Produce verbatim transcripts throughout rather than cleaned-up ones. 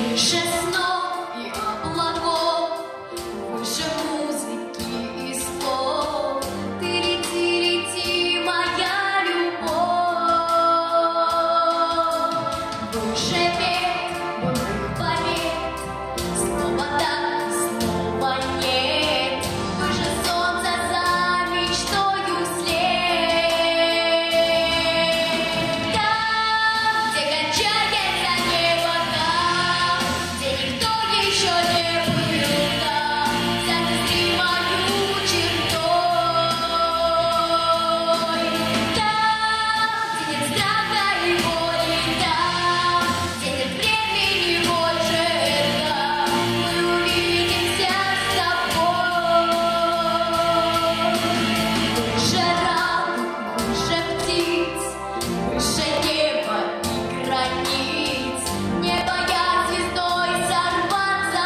Выше снов и облаков, выше музыки и слов. Ты лети, лети, моя любовь. Выше бед, былых побед, снова да, снова нет. Выше солнца за мечтою след. Там, где кончается небо, там, где никто еще не был, там, занесли мою чертой. Там, где нет страха и боли, там, где нет времени больше, там, мы увидимся с тобой. Выше радуг, выше птиц, выше неба и границ, не боясь звездой сорваться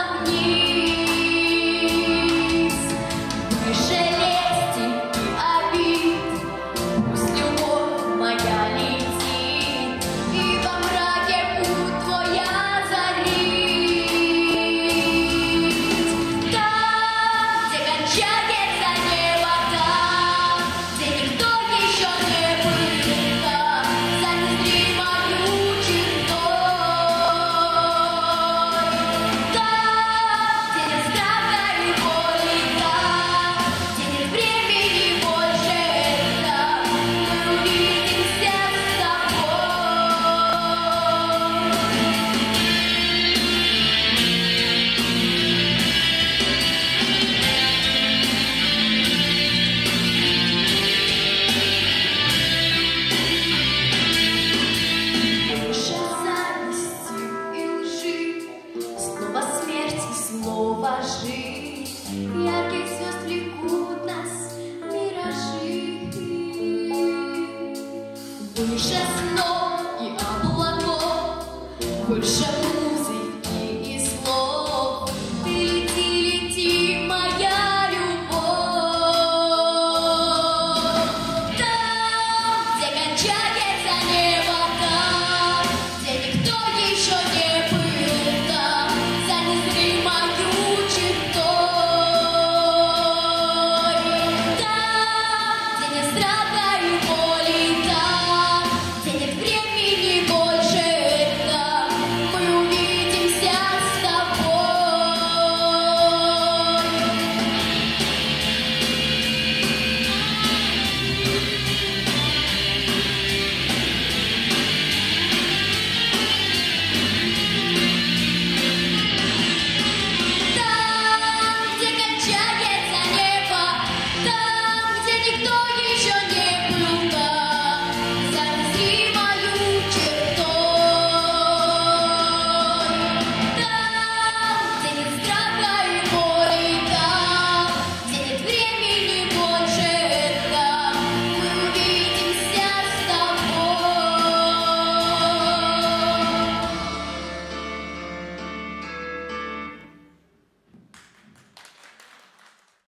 вниз. Выше лести и обид, пусть любовь моя летит, и во мраке путь твой озарит. Там, где кончается небо, там, где никто еще не был, там, занесли мою чертой. Там, где нет страха и боли, там, где нет времени больше, там, мы увидимся с тобой. Выше зависти и лжи, снова смерть и снова жизнь. Ярких звезд влекут нас миражи. Выше снов и облаков, выше